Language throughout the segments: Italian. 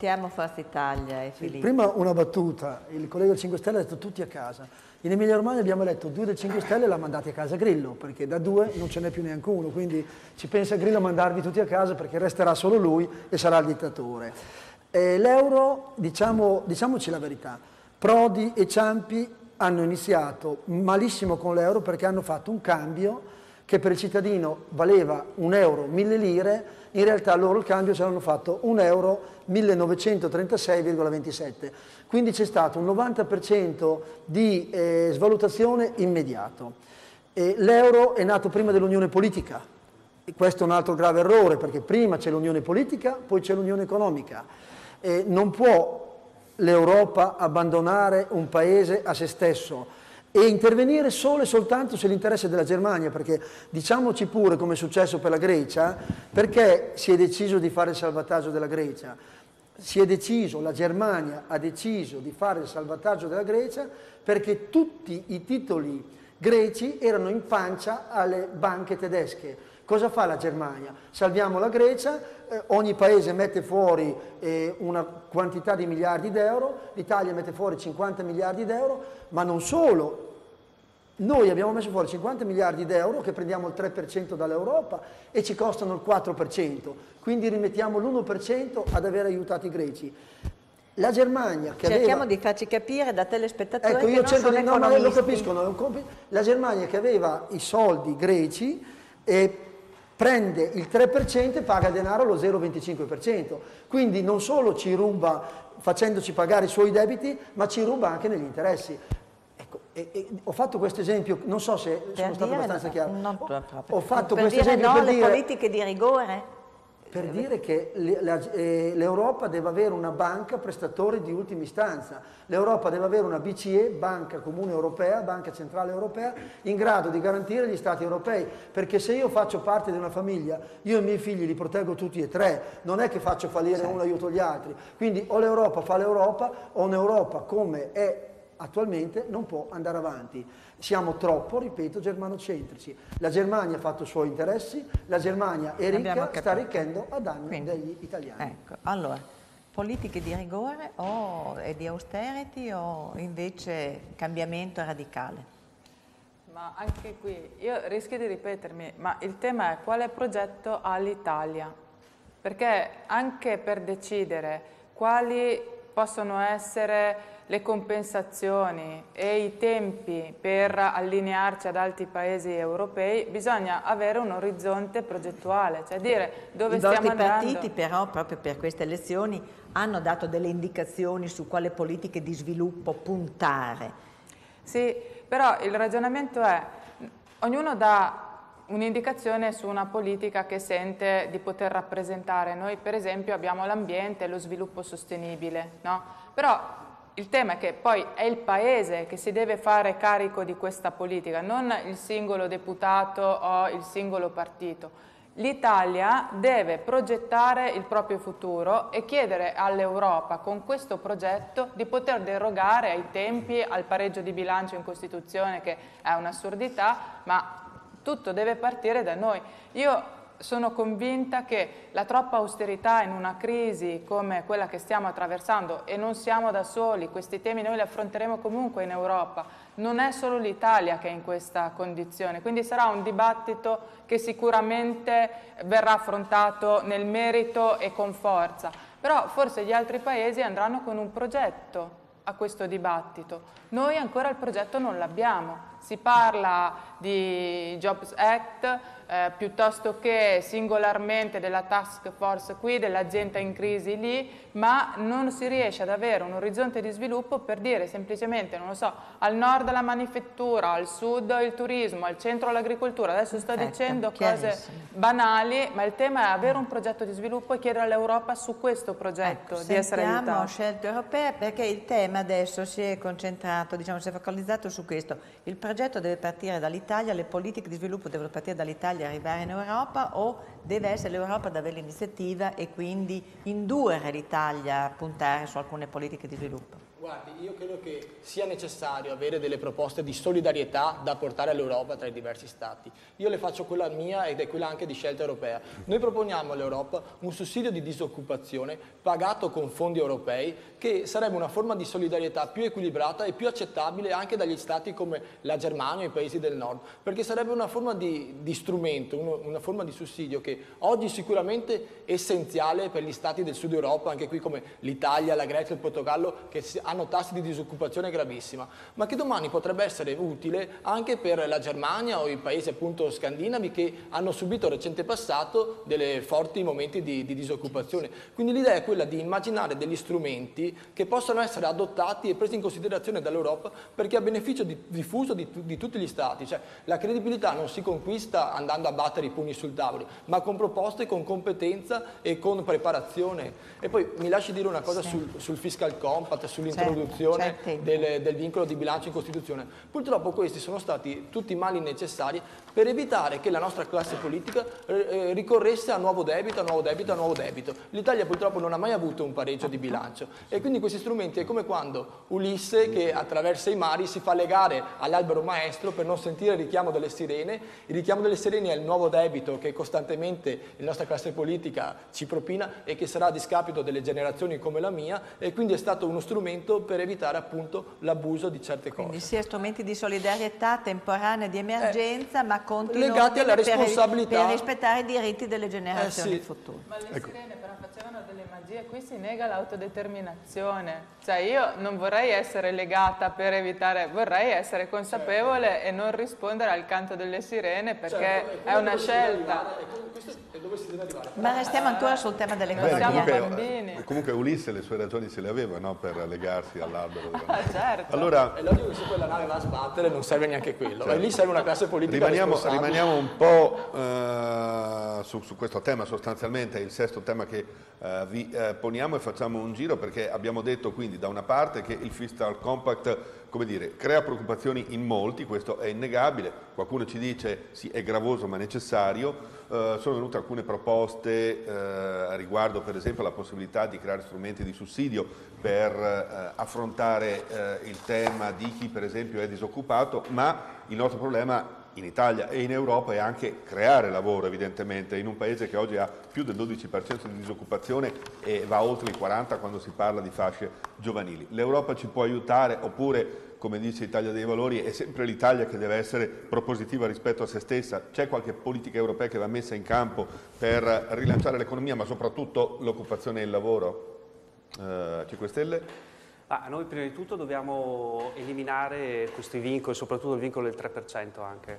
Sentiamo Forza Italia e Filippo. Prima una battuta, il collega del 5 Stelle ha detto tutti a casa. In Emilia Romagna abbiamo eletto 2 del 5 Stelle e l'ha mandati a casa Grillo, perché da 2 non ce n'è più neanche uno, quindi ci pensa Grillo a mandarvi tutti a casa perché resterà solo lui e sarà il dittatore. L'euro, diciamoci la verità, Prodi e Ciampi hanno iniziato malissimo con l'euro perché hanno fatto un cambio che per il cittadino valeva 1 euro 1000 lire, in realtà loro il cambio ce l'hanno fatto 1 euro 1936,27. Quindi c'è stato un 90% di svalutazione immediato. L'euro è nato prima dell'unione politica, e questo è un altro grave errore perché prima c'è l'unione politica, poi c'è l'unione economica. Non può l'Europa abbandonare un paese a se stesso e intervenire solo e soltanto se l'interesse della Germania, perché diciamoci pure come è successo per la Grecia, perché si è deciso di fare il salvataggio della Grecia. La Germania ha deciso di fare il salvataggio della Grecia perché tutti i titoli greci erano in pancia alle banche tedesche. Cosa fa la Germania? Salviamo la Grecia, ogni paese mette fuori una quantità di miliardi d'euro, l'Italia mette fuori 50 miliardi d'euro, ma non solo. Noi abbiamo messo fuori 50 miliardi d'euro che prendiamo il 3% dall'Europa e ci costano il 4%, quindi rimettiamo l'1% ad aver aiutato i greci. La Germania che Cerchiamo di farci capire da telespettatori ecco, che io non cerco sono di, no, ma economisti. lo capiscono, è un compito. La Germania che aveva i soldi greci e prende il 3% e paga denaro allo 0,25%, quindi non solo ci ruba facendoci pagare i suoi debiti, ma ci ruba anche negli interessi. Ecco, ho fatto questo esempio, non so se sono stato abbastanza chiaro. Ho fatto questo esempio per dire le politiche di rigore? Per dire che l'Europa deve avere una banca prestatore di ultima istanza, l'Europa deve avere una BCE, Banca Comune Europea, Banca Centrale Europea, in grado di garantire gli Stati europei, perché se io faccio parte di una famiglia, io e i miei figli li proteggo tutti e tre, non è che faccio fallire uno e aiuto gli altri, quindi o l'Europa fa l'Europa o un'Europa come è attualmente non può andare avanti. Siamo troppo, ripeto, germanocentrici. La Germania ha fatto i suoi interessi, la Germania è ricca, sta arricchendo a danno degli italiani. Ecco, allora, politiche di rigore e di austerity o invece cambiamento radicale? Ma anche qui, io rischio di ripetermi, ma il tema è quale progetto ha l'Italia? Perché anche per decidere quali possono essere le compensazioni e i tempi per allinearci ad altri paesi europei, bisogna avere un orizzonte progettuale, cioè dire dove stiamo andando. I partiti però, proprio per queste elezioni, hanno dato delle indicazioni su quale politiche di sviluppo puntare. Sì, però il ragionamento è, ognuno dà un'indicazione su una politica che sente di poter rappresentare. Noi per esempio abbiamo l'ambiente e lo sviluppo sostenibile, no? Però il tema è che poi è il Paese che si deve fare carico di questa politica, non il singolo deputato o il singolo partito. L'Italia deve progettare il proprio futuro e chiedere all'Europa con questo progetto di poter derogare ai tempi, al pareggio di bilancio in Costituzione, che è un'assurdità, ma tutto deve partire da noi. Io sono convinta che la troppa austerità in una crisi come quella che stiamo attraversando, e non siamo da soli, questi temi noi li affronteremo comunque in Europa, non è solo l'Italia che è in questa condizione, quindi sarà un dibattito che sicuramente verrà affrontato nel merito e con forza, però forse gli altri paesi andranno con un progetto a questo dibattito. Noi ancora il progetto non l'abbiamo, si parla di Jobs Act piuttosto che singolarmente della task force qui, dell'agenda in crisi lì, ma non si riesce ad avere un orizzonte di sviluppo per dire semplicemente, non lo so, al nord la manifattura, al sud il turismo, al centro l'agricoltura. Adesso sto dicendo cose banali, ma il tema è avere un progetto di sviluppo e chiedere all'Europa su questo progetto di essere aiutati. Sentiamo scelte europee, perché il tema adesso si è concentrato, diciamo, si è focalizzato su questo. Il progetto deve partire dall'Italia, le politiche di sviluppo devono partire dall'Italia e arrivare in Europa, o deve essere l'Europa ad avere l'iniziativa e quindi indurre l'Italia a puntare su alcune politiche di sviluppo? Guardi, io credo che sia necessario avere delle proposte di solidarietà da portare all'Europa tra i diversi Stati. Io le faccio quella mia ed è quella anche di Scelta Europea. Noi proponiamo all'Europa un sussidio di disoccupazione pagato con fondi europei, che sarebbe una forma di solidarietà più equilibrata e più accettabile anche dagli Stati come la Germania o i paesi del nord, perché sarebbe una forma di strumento, una forma di sussidio che oggi sicuramente è essenziale per gli Stati del sud Europa, anche qui come l'Italia, la Grecia, il Portogallo, che hanno tassi di disoccupazione gravissima, ma che domani potrebbe essere utile anche per la Germania o i paesi appunto scandinavi che hanno subito nel recente passato dei forti momenti di disoccupazione. Quindi l'idea è quella di immaginare degli strumenti che possano essere adottati e presi in considerazione dall'Europa, perché a beneficio diffuso di tutti gli Stati. Cioè, la credibilità non si conquista andando a battere i pugni sul tavolo, ma con proposte, con competenza e con preparazione. E poi mi lasci dire una cosa sul fiscal compact, sull'introduzione del vincolo di bilancio in Costituzione. Purtroppo questi sono stati tutti mali necessari per evitare che la nostra classe politica ricorresse a nuovo debito, a nuovo debito, a nuovo debito. L'Italia purtroppo non ha mai avuto un pareggio di bilancio e quindi questi strumenti è come quando Ulisse, che attraversa i mari, si fa legare all'albero maestro per non sentire il richiamo delle sirene. Il richiamo delle sirene è il nuovo debito che costantemente la nostra classe politica ci propina e che sarà a discapito delle generazioni come la mia, e quindi è stato uno strumento per evitare appunto l'abuso di certe cose. Quindi sia strumenti di solidarietà temporanea di emergenza, ma continui legati alla responsabilità per rispettare i diritti delle generazioni future. Ma le sirene però facevano delle magie, qui si nega l'autodeterminazione. Cioè io non vorrei essere legata per evitare, vorrei essere consapevole e non rispondere al canto delle sirene, perché è una scelta. Dove si deve arrivare? Ma restiamo ancora sul tema dell'economia. Comunque Ulisse le sue ragioni se le aveva, no? Per legarsi all'albero. Certo. Allora, è logico che se quella nave va a sbattere non serve neanche quello, e lì serve una classe politica responsabile. Rimaniamo un po' su questo tema, sostanzialmente è il sesto tema che vi poniamo, e facciamo un giro perché abbiamo detto quindi da una parte che il Fiscal Compact, come dire, crea preoccupazioni in molti, questo è innegabile, qualcuno ci dice sì, è gravoso ma necessario. Sono venute alcune proposte riguardo per esempio alla possibilità di creare strumenti di sussidio per affrontare il tema di chi per esempio è disoccupato, ma il nostro problema in Italia e in Europa è anche creare lavoro, evidentemente, in un paese che oggi ha più del 12% di disoccupazione e va oltre il 40% quando si parla di fasce giovanili. L'Europa ci può aiutare oppure, come dice Italia dei Valori, è sempre l'Italia che deve essere propositiva rispetto a se stessa? C'è qualche politica europea che va messa in campo per rilanciare l'economia, ma soprattutto l'occupazione e il lavoro? 5 Stelle? Noi prima di tutto dobbiamo eliminare questi vincoli, soprattutto il vincolo del 3% anche.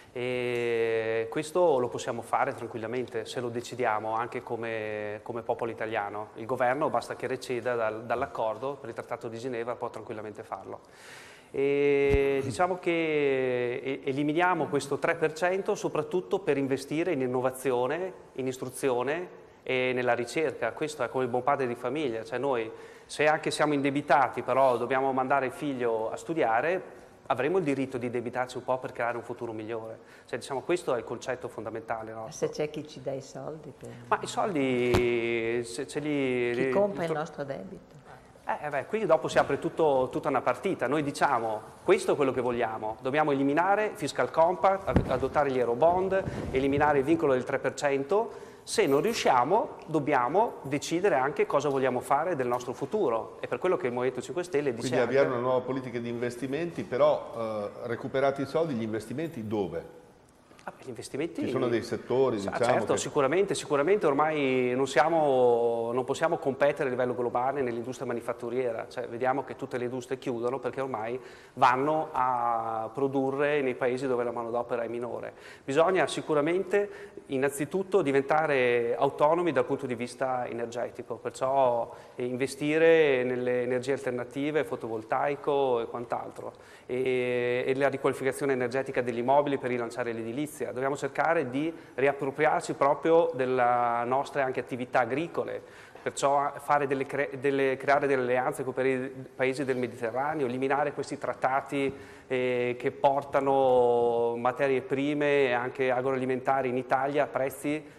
E questo lo possiamo fare tranquillamente se lo decidiamo anche come popolo italiano. Il governo basta che receda dall'accordo per il Trattato di Ginevra, può tranquillamente farlo. E diciamo che eliminiamo questo 3% soprattutto per investire in innovazione, in istruzione e nella ricerca. Questo è come il buon padre di famiglia, cioè noi se anche siamo indebitati però dobbiamo mandare il figlio a studiare, avremo il diritto di indebitarci un po' per creare un futuro migliore. Cioè, diciamo, questo è il concetto fondamentale nostro. Se c'è chi ci dà i soldi per... Ma i soldi ce li... Chi compra il nostro debito. Quindi dopo si apre tutta una partita. Noi diciamo, questo è quello che vogliamo. Dobbiamo eliminare Fiscal Compact, adottare gli Eurobond, eliminare il vincolo del 3%. Se non riusciamo, dobbiamo decidere anche cosa vogliamo fare del nostro futuro. È per quello che il Movimento 5 Stelle dice... Quindi avviare una nuova politica di investimenti, però recuperati i soldi, gli investimenti dove? Gli investimenti... Ci sono dei settori, diciamo... Certo, sicuramente ormai non possiamo competere a livello globale nell'industria manifatturiera, cioè vediamo che tutte le industrie chiudono perché ormai vanno a produrre nei paesi dove la manodopera è minore. Bisogna sicuramente innanzitutto diventare autonomi dal punto di vista energetico, perciò investire nelle energie alternative, fotovoltaico e quant'altro, e la riqualificazione energetica degli immobili per rilanciare l'edilizia. Dobbiamo cercare di riappropriarci proprio delle nostre anche attività agricole, perciò creare delle alleanze con i paesi del Mediterraneo, eliminare questi trattati che portano materie prime e anche agroalimentari in Italia a prezzi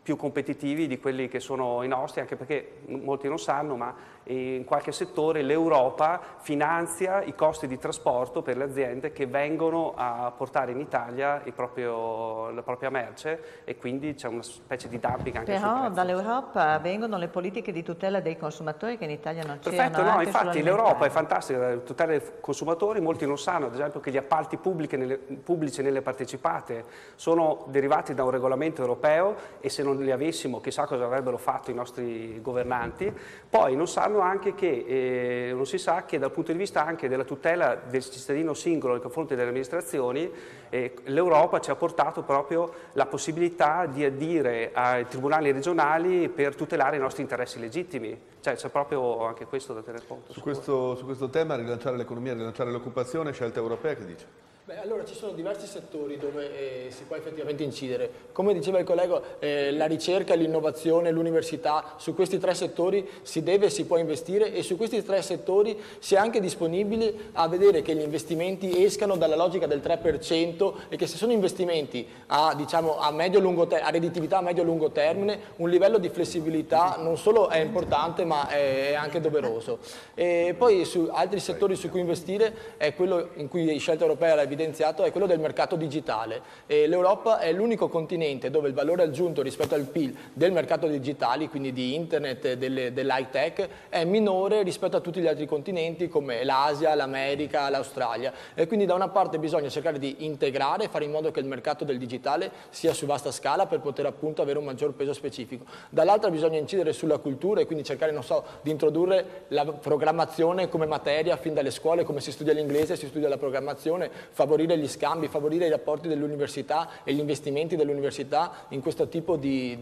più competitivi di quelli che sono i nostri, anche perché molti non sanno, ma in qualche settore l'Europa finanzia i costi di trasporto per le aziende che vengono a portare in Italia la propria merce, e quindi c'è una specie di dumping anche sul Però prezzo. dall'Europa vengono le politiche di tutela dei consumatori che in Italia non c'erano. Perfetto, no, anche infatti l'Europa è sull'alimentare. fantastica, la tutela dei consumatori. Molti non sanno, ad esempio, che gli appalti pubblici nelle partecipate sono derivati da un regolamento europeo, e se non li avessimo chissà cosa avrebbero fatto i nostri governanti. Poi non sanno anche che, non si sa che dal punto di vista anche della tutela del cittadino singolo nei confronti delle amministrazioni, l'Europa ci ha portato proprio la possibilità di adire ai tribunali regionali per tutelare i nostri interessi legittimi. Cioè c'è proprio anche questo da tenere conto. Su questo tema, rilanciare l'economia, rilanciare l'occupazione, scelta europea, che dice? Beh, allora ci sono diversi settori dove si può effettivamente incidere. Come diceva il collega, la ricerca, l'innovazione, l'università, su questi 3 settori si deve e si può investire, e su questi 3 settori si è anche disponibili a vedere che gli investimenti escano dalla logica del 3%, e che se sono investimenti a redditività a medio-lungo termine, un livello di flessibilità non solo è importante ma è anche doveroso. E poi su altri settori su cui investire è quello in cui Scelta Europea l'ha evidenziato, è quello del mercato digitale. L'Europa è l'unico continente dove il valore aggiunto rispetto al PIL del mercato digitale, quindi di internet, dell'high tech, è minore rispetto a tutti gli altri continenti come l'Asia, l'America, l'Australia. E quindi da una parte bisogna cercare di integrare, fare in modo che il mercato del digitale sia su vasta scala per poter appunto avere un maggior peso specifico. Dall'altra bisogna incidere sulla cultura e quindi cercare, non so, di introdurre la programmazione come materia fin dalle scuole, come si studia l'inglese, si studia la programmazione, favorire gli scambi, favorire i rapporti dell'università e gli investimenti dell'università in questo tipo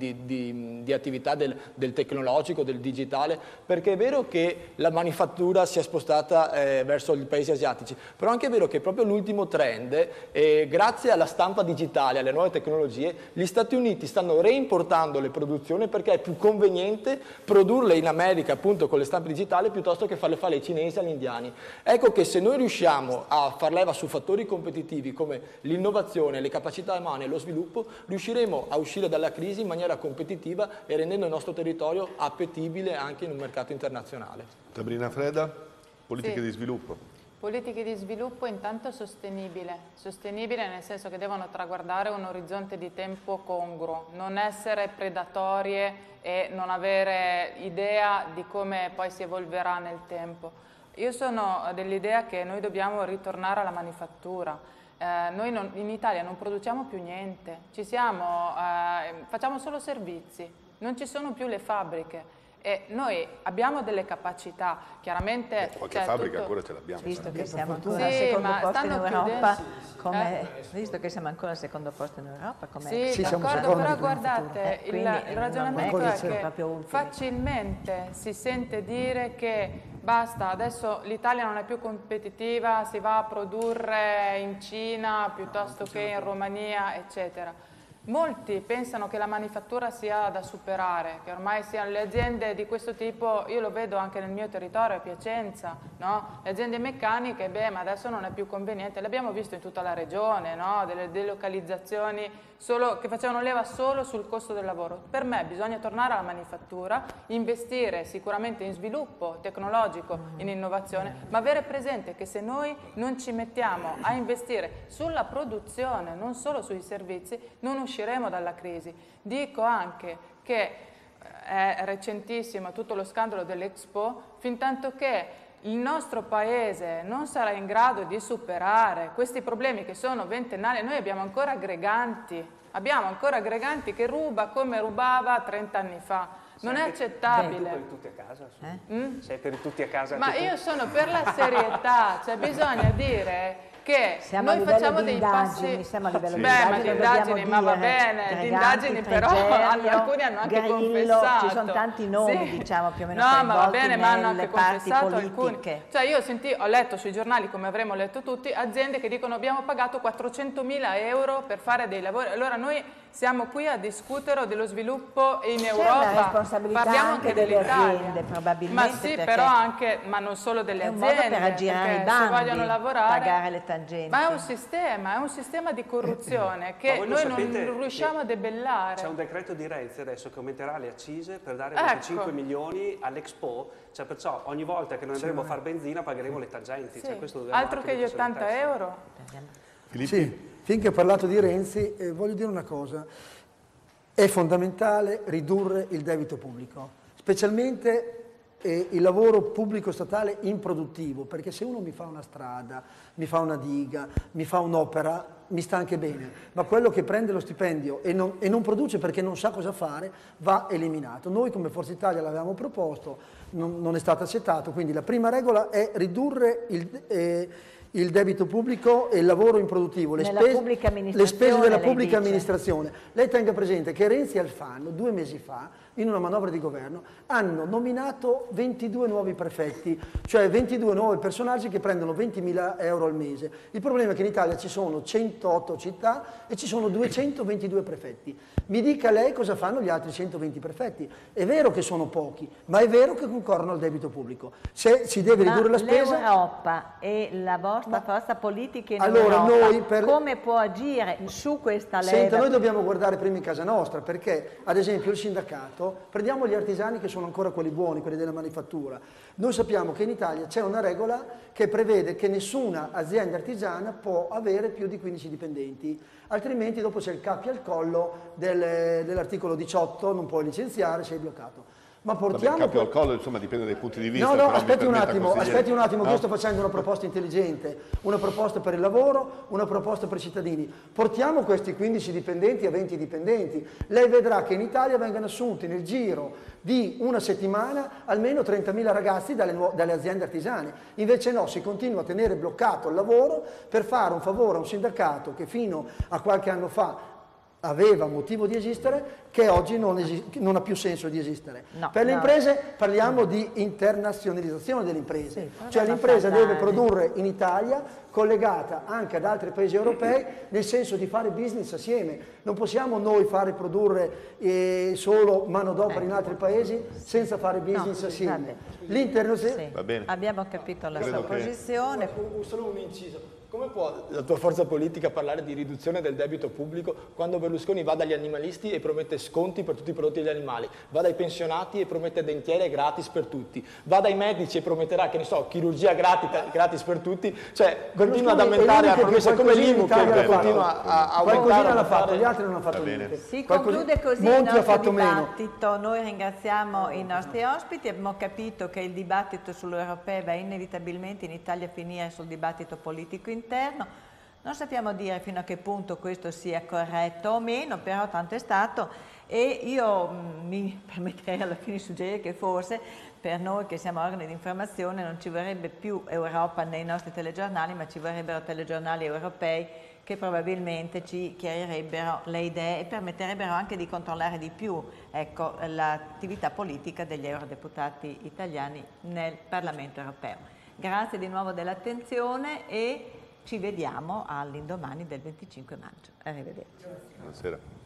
di attività del tecnologico, del digitale, perché è vero che la manifattura si è spostata verso i paesi asiatici, però anche è vero che proprio l'ultimo trend, grazie alla stampa digitale, alle nuove tecnologie, gli Stati Uniti stanno reimportando le produzioni perché è più conveniente produrle in America appunto con le stampe digitali piuttosto che farle fare ai cinesi e agli indiani. Ecco che se noi riusciamo a far leva su fattori competitivi come l'innovazione, le capacità umane e lo sviluppo, riusciremo a uscire dalla crisi in maniera competitiva e rendendo il nostro territorio appetibile anche in un mercato internazionale. Sabrina Freda, politiche Sì. di sviluppo. Politiche di sviluppo intanto sostenibile nel senso che devono traguardare un orizzonte di tempo congruo, non essere predatorie e non avere idea di come poi si evolverà nel tempo. Io sono dell'idea che noi dobbiamo ritornare alla manifattura. In Italia non produciamo più niente, facciamo solo servizi, non ci sono più le fabbriche. E noi abbiamo delle capacità, chiaramente... Qualche fabbrica ancora ce l'abbiamo. Visto che siamo ancora Sì, al secondo ma posto in stanno Europa, chiudendo. visto che siamo ancora al secondo posto in Europa, Sì, siamo d'accordo, secondi però in guardate, il quindi ragionamento non è è che proprio utile. facilmente si sente dire che basta, adesso l'Italia non è più competitiva, si va a produrre in Cina piuttosto che in Romania, eccetera. Molti pensano che la manifattura sia da superare, che ormai siano le aziende di questo tipo, io lo vedo anche nel mio territorio, a Piacenza, no? Le aziende meccaniche, ma adesso non è più conveniente, l'abbiamo visto in tutta la regione, no? Delle delocalizzazioni che facevano leva solo sul costo del lavoro. Per me bisogna tornare alla manifattura, investire sicuramente in sviluppo tecnologico, in innovazione, ma avere presente che se noi non ci mettiamo a investire sulla produzione, non solo sui servizi, non usciremo dalla crisi. Dico anche che è recentissimo tutto lo scandalo dell'Expo, fintanto che il nostro paese non sarà in grado di superare questi problemi che sono ventennali. Noi abbiamo ancora Greganti che ruba come rubava 30 anni fa. Non è accettabile. Per tutti a casa? Sei per tutti a casa? Ma anche tu? io sono per la serietà, cioè bisogna dire che Siamo noi a livello facciamo di dei indagini, passi. siamo a livello di Beh, ma indagini, di indagini, ma va dobbiamo bene, dire, di indagini però Frigerio, alcuni hanno anche Grillo, confessato. ci sono tanti nomi, Sì. diciamo, più o meno No, ma va coinvolti bene, ma hanno nelle anche parti confessato alcuni. politiche. Cioè io ho letto sui giornali, come avremo letto tutti, aziende che dicono abbiamo pagato 400.000 euro per fare dei lavori. Allora noi siamo qui a discutere dello sviluppo in C'è Europa. una responsabilità Parliamo anche anche delle dell'Italia. aziende, probabilmente. Ma sì, perché però anche, ma non solo delle è un aziende. modo per aggirare perché i bandi, se vogliono lavorare, pagare le tangenti. Ma è un sistema di corruzione che voi lo noi sapete non riusciamo a debellare. C'è un decreto di Renzi adesso che aumenterà le accise per dare Ecco. 25 milioni all'Expo, cioè perciò ogni volta che noi andremo a fare benzina pagheremo le tangenti. Sì. Cioè, questo dobbiamo Altro anche che gli metterci in 80 testa. euro. Sì, finché ho parlato di Renzi, voglio dire una cosa. È fondamentale ridurre il debito pubblico, specialmente il lavoro pubblico statale improduttivo, perché se uno mi fa una strada, mi fa una diga, mi fa un'opera, mi sta anche bene, ma quello che prende lo stipendio e non produce perché non sa cosa fare, va eliminato. Noi come Forza Italia l'avevamo proposto, non è stato accettato, quindi la prima regola è ridurre il debito pubblico e il lavoro improduttivo, le spese della pubblica amministrazione. Lei tenga presente che Renzi e Alfano 2 mesi fa, in una manovra di governo, hanno nominato 22 nuovi prefetti, cioè 22 nuovi personaggi che prendono 20.000 euro al mese. Il problema è che in Italia ci sono 108 città e ci sono 222 prefetti. Mi dica lei cosa fanno gli altri 120 prefetti. È vero che sono pochi, ma è vero che concorrono al debito pubblico. Se si deve ridurre la spesa... l'Europa e la vostra forza politica in allora, Europa, come può agire su questa leva? Senta, noi dobbiamo guardare prima in casa nostra, perché ad esempio il sindacato, prendiamo gli artigiani che sono ancora quelli buoni, quelli della manifattura. Noi sappiamo che in Italia c'è una regola che prevede che nessuna azienda artigiana può avere più di 15 dipendenti, altrimenti dopo c'è il cappio al collo dell'articolo 18, non puoi licenziare, sei bloccato. Ma portiamo... Vabbè, il cappio al collo, insomma, dipende dai punti di vista. No, però aspetti un mi attimo, permetta, che no? io sto facendo una proposta intelligente, una proposta per il lavoro, una proposta per i cittadini. Portiamo questi 15 dipendenti a 20 dipendenti. Lei vedrà che in Italia vengono assunti nel giro di una settimana almeno 30.000 ragazzi dalle aziende artigiane. Invece no, si continua a tenere bloccato il lavoro per fare un favore a un sindacato che fino a qualche anno fa aveva motivo di esistere, che oggi non ha più senso di esistere. Per le imprese parliamo di internazionalizzazione delle imprese, cioè l'impresa deve produrre in Italia collegata anche ad altri paesi europei, nel senso di fare business assieme. Non possiamo noi fare produrre solo manodopera in altri paesi senza fare business assieme. Va bene. Abbiamo capito la sua posizione. Solo un inciso. Come può la tua forza politica parlare di riduzione del debito pubblico quando Berlusconi va dagli animalisti e promette sconti per tutti i prodotti degli animali, va dai pensionati e promette dentiere gratis per tutti, va dai medici e prometterà, che ne so, chirurgia gratis per tutti, cioè continua ad aumentare a promesse come l'IMU che continua a aumentare. Qualcosina l'ha fatto, gli altri non hanno fatto niente. Si conclude così il Monti ha nostro fatto meno. dibattito. Noi ringraziamo i nostri ospiti, abbiamo capito che il dibattito sull'europeo va inevitabilmente in Italia a finire sul dibattito politico interno. Non sappiamo dire fino a che punto questo sia corretto o meno, però tanto è stato, e io mi permetterei alla fine di suggerire che forse per noi che siamo organi di informazione non ci vorrebbe più Europa nei nostri telegiornali, ma ci vorrebbero telegiornali europei che probabilmente ci chiarirebbero le idee e permetterebbero anche di controllare di più, ecco, l'attività politica degli eurodeputati italiani nel Parlamento europeo. Grazie di nuovo dell'attenzione e ci vediamo all'indomani del 25 maggio. Arrivederci. Buonasera.